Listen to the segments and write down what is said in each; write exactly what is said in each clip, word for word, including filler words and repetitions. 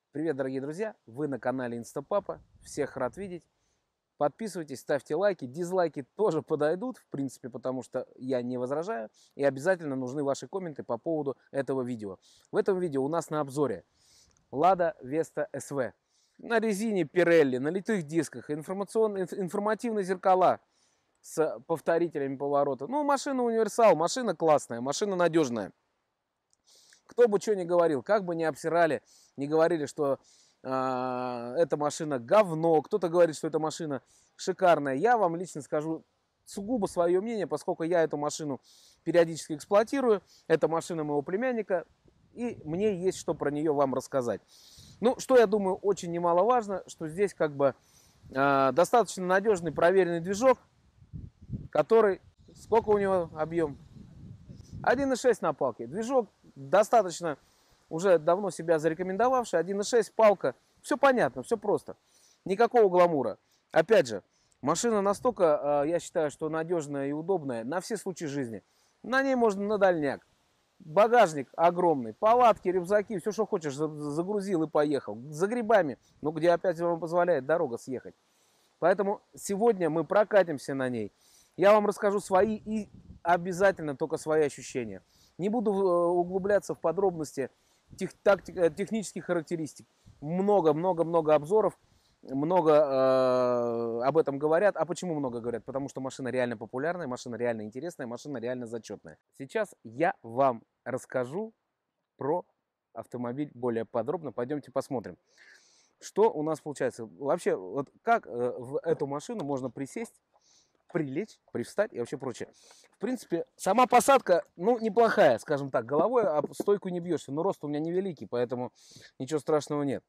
Привет, дорогие друзья! Вы на канале Инстапапа. Всех рад видеть. Подписывайтесь, ставьте лайки. Дизлайки тоже подойдут, в принципе, потому что я не возражаю. И обязательно нужны ваши комменты по поводу этого видео. В этом видео у нас на обзоре Lada Vesta эс ви. На резине Pirelli, на литых дисках, информационные, информативные зеркала с повторителями поворота. Ну, машина универсал, машина классная, машина надежная. Кто бы что ни говорил, как бы ни обсирали, не говорили, что э, эта машина говно, кто-то говорит, что эта машина шикарная. Я вам лично скажу сугубо свое мнение, поскольку я эту машину периодически эксплуатирую. Это машина моего племянника, и мне есть что про нее вам рассказать. Ну, что я думаю, очень немаловажно, что здесь как бы э, достаточно надежный, проверенный движок, который, сколько у него объем? один и шесть на палке. Движок достаточно уже давно себя зарекомендовавший. один и шесть, палка. Все понятно, все просто. Никакого гламура. Опять же, машина настолько, я считаю, что надежная и удобная на все случаи жизни. На ней можно на дальняк. Багажник огромный, палатки, рюкзаки, все, что хочешь, загрузил и поехал. За грибами, ну где опять вам позволяет дорога съехать. Поэтому сегодня мы прокатимся на ней. Я вам расскажу свои и обязательно только свои ощущения. Не буду углубляться в подробности тех, тактик, технических характеристик. Много-много-много обзоров, много э, об этом говорят. А почему много говорят? Потому что машина реально популярная, машина реально интересная, машина реально зачетная. Сейчас я вам расскажу про автомобиль более подробно. Пойдемте посмотрим, что у нас получается. Вообще, вот как э, в эту машину можно присесть, прилечь, привстать и вообще прочее. В принципе, сама посадка, ну, неплохая, скажем так. Головой об стойку не бьешься, но рост у меня невеликий, поэтому ничего страшного нет.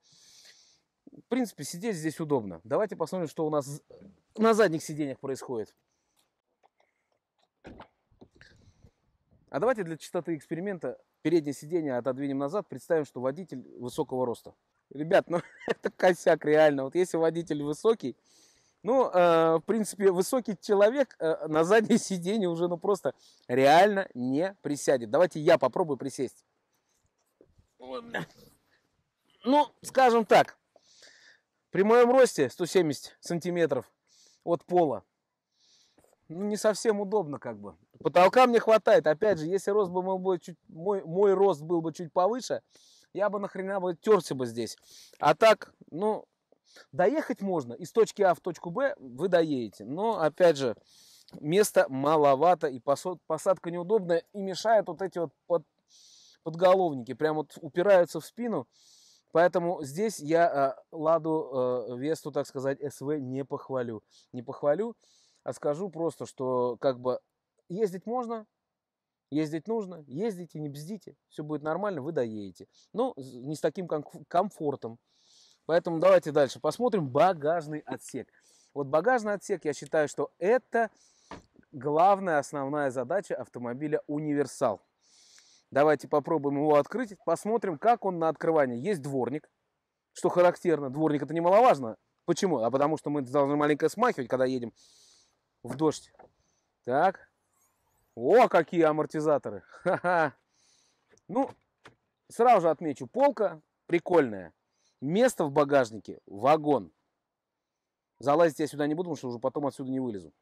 В принципе, сидеть здесь удобно. Давайте посмотрим, что у нас на задних сиденьях происходит. А давайте для чистоты эксперимента переднее сиденье отодвинем назад, представим, что водитель высокого роста. Ребят, ну, это косяк реально. Вот если водитель высокий, ну, э, в принципе, высокий человек э, на заднее сиденье уже, ну, просто реально не присядет. Давайте я попробую присесть. Ну, скажем так, при моем росте сто семьдесят сантиметров от пола, ну, не совсем удобно как бы. Потолка мне хватает. Опять же, если рост бы был чуть, мой, мой рост был бы чуть повыше, я бы нахрена бы терся бы здесь. А так, ну... Доехать можно. Из точки А в точку Б вы доедете. Но, опять же, места маловато. И посадка неудобная. И мешают вот эти вот под, подголовники. Прям вот упираются в спину. Поэтому здесь я э, Ладу э, Весту, так сказать, эс ви не похвалю. Не похвалю, а скажу просто, что как бы ездить можно. Ездить нужно. Ездите, не бздите. Все будет нормально, вы доедете. Но не с таким комфортом. Поэтому давайте дальше посмотрим багажный отсек. Вот багажный отсек, я считаю, что это главная, основная задача автомобиля универсал. Давайте попробуем его открыть, посмотрим, как он на открывании. Есть дворник, что характерно. Дворник это немаловажно. Почему? А потому что мы должны маленько смахивать, когда едем в дождь. Так. О, какие амортизаторы. Ха-ха. Ну, сразу же отмечу, полка прикольная. Место в багажнике, вагон. Залазить я сюда не буду, потому что уже потом отсюда не вылезу.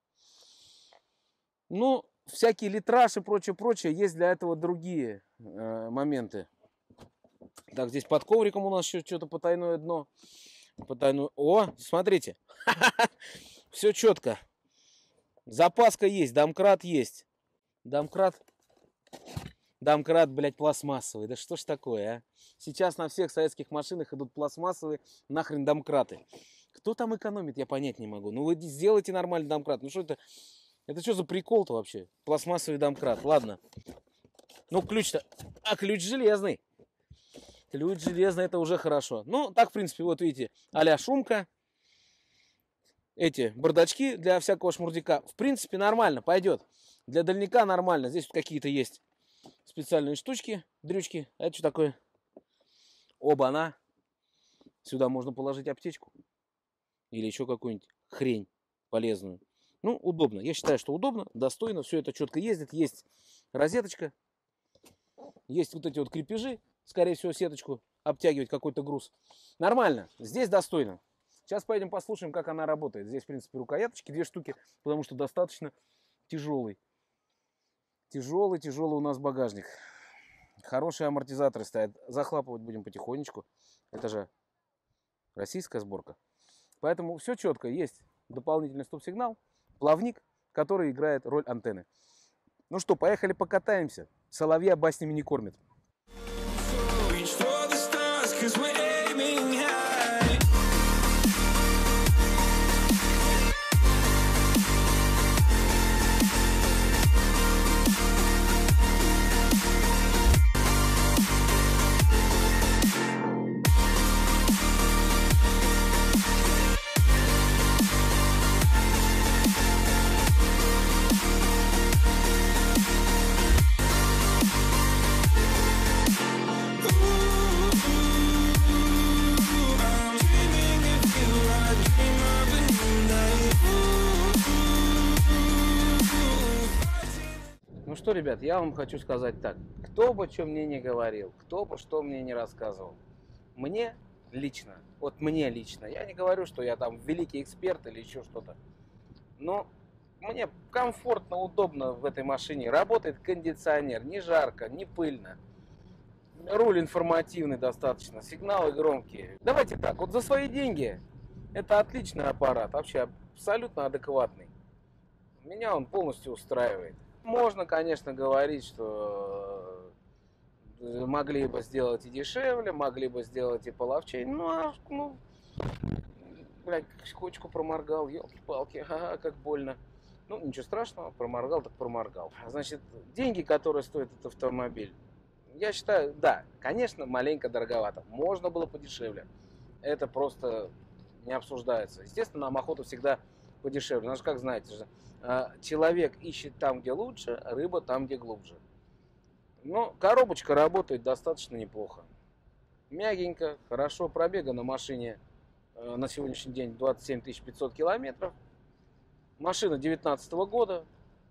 Ну, всякие литраж и прочее, прочее. Есть для этого другие э, моменты. Так, здесь под ковриком у нас еще что-то потайное дно. Потайное... О, смотрите. Все четко. Запаска есть, домкрат есть. Домкрат... Домкрат, блядь, пластмассовый. Да что ж такое, а? Сейчас на всех советских машинах идут пластмассовые нахрен домкраты. Кто там экономит, я понять не могу. Ну вы сделайте нормальный домкрат. Ну что это? Это что за прикол-то вообще? Пластмассовый домкрат. Ладно. Ну ключ-то... А, ключ железный. Ключ железный, это уже хорошо. Ну, так, в принципе, вот видите, а-ля шумка. Эти бардачки для всякого шмурдяка. В принципе, нормально, пойдет. Для дальника нормально. Здесь какие-то есть специальные штучки, дрючки. А это что такое? Оба-на. Сюда можно положить аптечку. Или еще какую-нибудь хрень полезную. Ну, удобно. Я считаю, что удобно, достойно. Все это четко ездит. Есть розеточка. Есть вот эти вот крепежи. Скорее всего, сеточку обтягивать какой-то груз. Нормально, здесь достойно. Сейчас поедем послушаем, как она работает. Здесь, в принципе, рукояточки, две штуки, потому что достаточно тяжелый. Тяжелый, тяжелый у нас багажник. Хорошие амортизаторы стоят. Захлапывать будем потихонечку. Это же российская сборка. Поэтому все четко. Есть дополнительный стоп-сигнал, плавник, который играет роль антенны. Ну что, поехали покатаемся. Соловья баснями не кормят. Ну что, ребят, я вам хочу сказать так. Кто бы что мне не говорил, кто бы что мне не рассказывал, мне лично, вот мне лично, я не говорю, что я там великий эксперт или еще что-то, но мне комфортно, удобно в этой машине. Работает кондиционер, не жарко, не пыльно. Руль информативный достаточно, сигналы громкие. Давайте так, вот за свои деньги это отличный аппарат, вообще абсолютно адекватный. Меня он полностью устраивает. Можно, конечно, говорить, что могли бы сделать и дешевле, могли бы сделать и половчей. Ну, а, ну, блядь, скотчку проморгал, елки-палки, ага, как больно. Ну, ничего страшного, проморгал, так проморгал. Значит, деньги, которые стоит этот автомобиль, я считаю, да, конечно, маленько дороговато. Можно было подешевле. Это просто не обсуждается. Естественно, нам охота всегда подешевле. Ну, как знаете же, человек ищет там, где лучше, рыба там, где глубже. Но коробочка работает достаточно неплохо. Мягенько, хорошо. Пробега на машине на сегодняшний день двадцать семь тысяч пятьсот километров. Машина девятнадцатого года.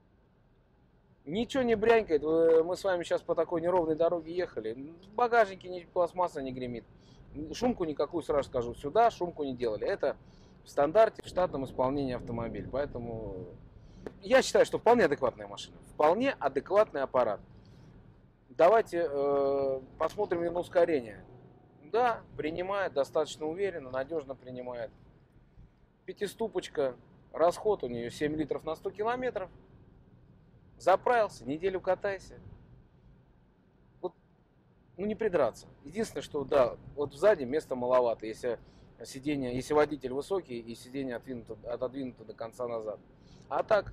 Ничего не брянькает. Мы с вами сейчас по такой неровной дороге ехали. В багажнике ни пластмасса не гремит. Шумку никакую, сразу скажу, сюда шумку не делали. Это в стандарте, в штатном исполнении автомобиль. Поэтому я считаю, что вполне адекватная машина. Вполне адекватный аппарат. Давайте э, посмотрим на ускорение. Да, принимает достаточно уверенно, надежно принимает. Пятиступочка. Расход у нее семь литров на сто километров. Заправился, неделю катайся. Вот, ну не придраться. Единственное, что да, вот сзади места маловато, если сиденье, если водитель высокий и сиденье отодвинуто, отодвинуто до конца назад. А так,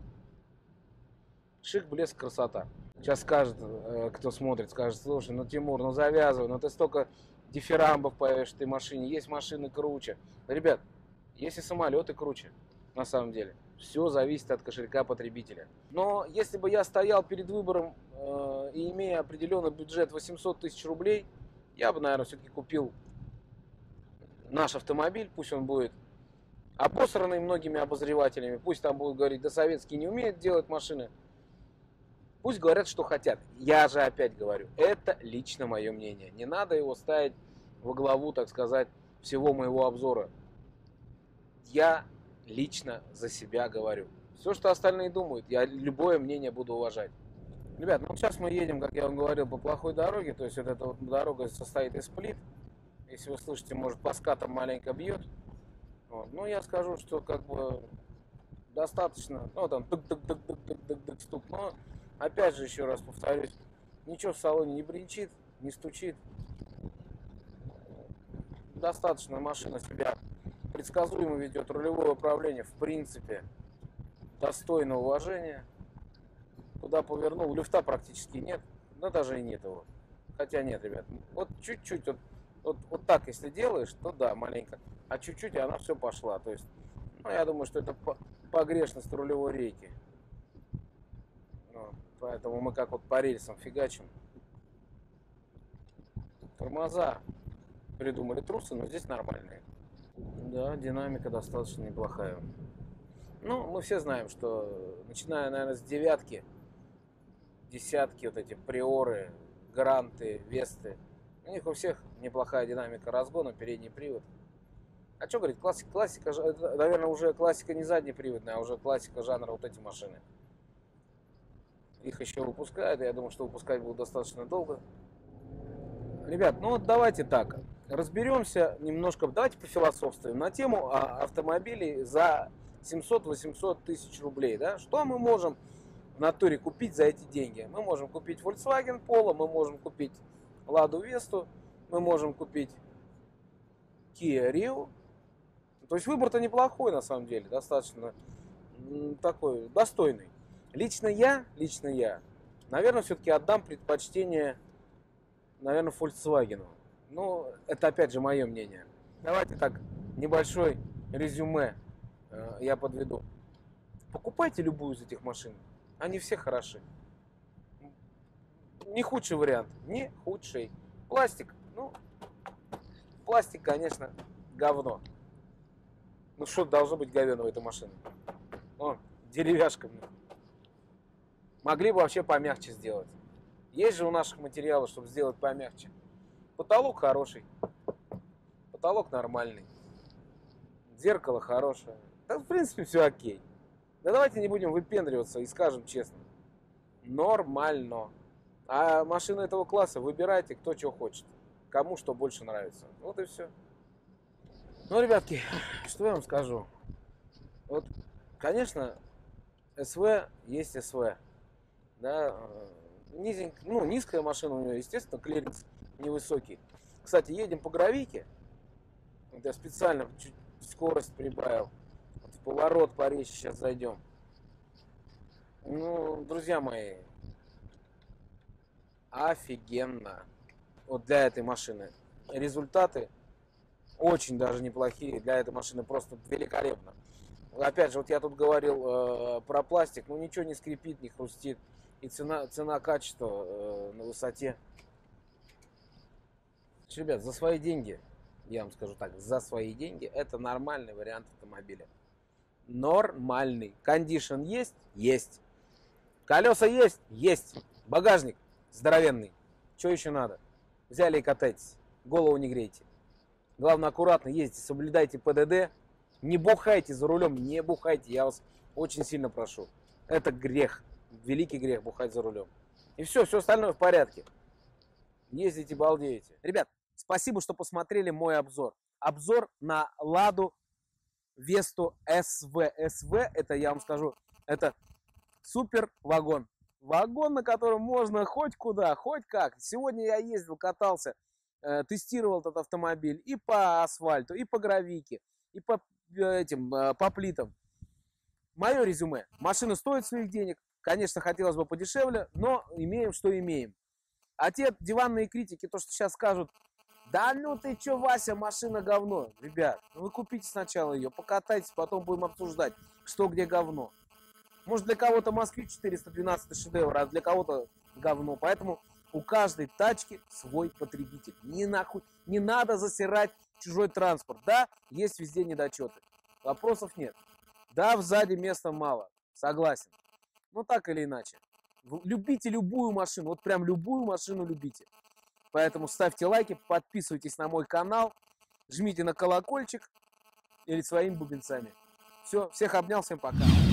шик, блеск, красота. Сейчас скажет, кто смотрит, скажет: слушай, ну Тимур, ну завязывай, ну ты столько дифирамбов поешь в этой машине, есть машины круче. Ребят, есть и самолеты круче, на самом деле. Все зависит от кошелька потребителя. Но если бы я стоял перед выбором э, и имея определенный бюджет восемьсот тысяч рублей, я бы, наверное, все-таки купил наш автомобиль. Пусть он будет обосранный многими обозревателями, пусть там будут говорить: да советские не умеют делать машины. Пусть говорят, что хотят. Я же опять говорю, это лично мое мнение. Не надо его ставить во главу, так сказать, всего моего обзора. Я лично за себя говорю. Все, что остальные думают, я любое мнение буду уважать. Ребят, ну сейчас мы едем, как я вам говорил, по плохой дороге. То есть вот эта вот дорога состоит из плит. Если вы слышите, может, по скатам маленько бьет. Вот. Ну, я скажу, что как бы достаточно. Ну, там тык-тык-тык-тык-тык-тык стук. Но опять же, еще раз повторюсь, ничего в салоне не бренчит, не стучит. Достаточно машина себя предсказуемо ведет. Рулевое управление, в принципе, достойно уважения. Куда повернул, люфта практически нет. Да даже и нет его. Хотя нет, ребят. Вот чуть-чуть, вот, вот, вот так если делаешь, то да, маленько. А чуть-чуть, и она все пошла. То есть, ну, я думаю, что это погрешность рулевой рейки. Вот. Поэтому мы как вот по рельсам фигачим. Тормоза придумали трусы, но здесь нормальные. Да, динамика достаточно неплохая. Ну, мы все знаем, что начиная, наверное, с девятки, десятки, вот эти приоры, гранты, весты, У них у всех неплохая динамика разгона, передний привод. А что говорить, классика, классика, наверное, уже классика не заднеприводная, а уже классика жанра вот эти машины. Их еще выпускают, и я думаю, что выпускать будут достаточно долго. Ребят, ну вот давайте так, разберемся немножко, давайте пофилософствуем на тему автомобилей за семьсот-восемьсот тысяч рублей. Да? Что мы можем в натуре купить за эти деньги? Мы можем купить Volkswagen Polo, мы можем купить Ладу Весту, мы можем купить Kia Rio. То есть выбор-то неплохой на самом деле, достаточно такой достойный. Лично я, лично я, наверное, все-таки отдам предпочтение, наверное, Volkswagen. Ну, это опять же мое мнение. Давайте так, небольшой резюме э, я подведу. Покупайте любую из этих машин, они все хороши. Не худший вариант, не худший. Пластик, ну, пластик, конечно, говно. Ну, что должно быть говено в этой машине? О, деревяшка, блин. Могли бы вообще помягче сделать. Есть же у наших материалов, чтобы сделать помягче. Потолок хороший. Потолок нормальный. Зеркало хорошее. Да, в принципе, все окей. Да давайте не будем выпендриваться и скажем честно. Нормально. А машины этого класса выбирайте, кто что хочет. Кому что больше нравится. Вот и все. Ну, ребятки, что я вам скажу. Вот, конечно, СВ есть СВ. Да, низень, ну, низкая машина у нее, естественно, клиренс невысокий. Кстати, едем по гравийке. Вот я специально чуть скорость прибавил. Вот в поворот порезче сейчас зайдем. Ну, друзья мои, офигенно. Вот для этой машины. Результаты очень даже неплохие. Для этой машины просто великолепно. Опять же, вот я тут говорил э, про пластик. Ну, ничего не скрипит, не хрустит. И цена, цена-качество э, на высоте. Ребят, за свои деньги, я вам скажу так, за свои деньги, это нормальный вариант автомобиля. Нормальный. Кондишн есть? Есть. Колеса есть? Есть. Багажник здоровенный. Что еще надо? Взяли и катайтесь. Голову не грейте. Главное, аккуратно ездите, соблюдайте ПДД. Не бухайте за рулем, не бухайте. Я вас очень сильно прошу. Это грех. Великий грех бухать за рулем. И все, все остальное в порядке. Ездите, балдеете. Ребят, спасибо, что посмотрели мой обзор. Обзор на Ладу Весту СВ. СВ, это я вам скажу, это супер вагон. Вагон, на котором можно хоть куда, хоть как. Сегодня я ездил, катался, э, тестировал этот автомобиль и по асфальту, и по гравийке, и по этим, э, по плитам. Мое резюме. Машина стоит своих денег. Конечно, хотелось бы подешевле, но имеем, что имеем. А те диванные критики, то, что сейчас скажут, да ну ты чё, Вася, машина говно. Ребят, ну вы купите сначала ее, покатайтесь, потом будем обсуждать, что где говно. Может, для кого-то Москвич четыреста двенадцать шедевр, а для кого-то говно. Поэтому у каждой тачки свой потребитель. Не, нахуй, не надо засирать чужой транспорт. Да, есть везде недочеты. Вопросов нет. Да, сзади места мало. Согласен. Ну, так или иначе. Любите любую машину. Вот прям любую машину любите. Поэтому ставьте лайки, подписывайтесь на мой канал, жмите на колокольчик или своими бубенцами. Все, всех обнял, всем пока.